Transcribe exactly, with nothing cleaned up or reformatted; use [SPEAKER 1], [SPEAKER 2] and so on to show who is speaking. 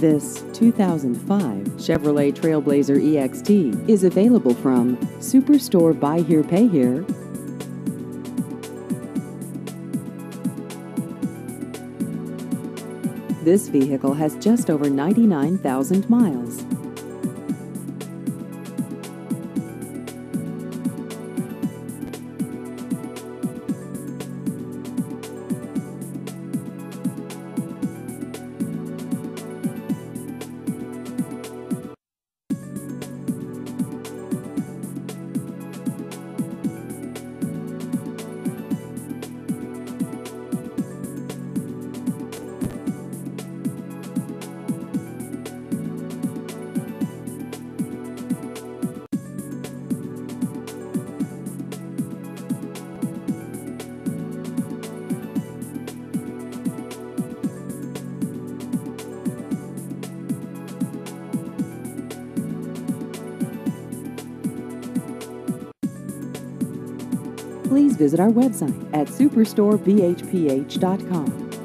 [SPEAKER 1] This two thousand five Chevrolet TrailBlazer E X T is available from Superstore Buy Here Pay Here. This vehicle has just over ninety-nine thousand miles. Please visit our website at superstore b h p h dot com.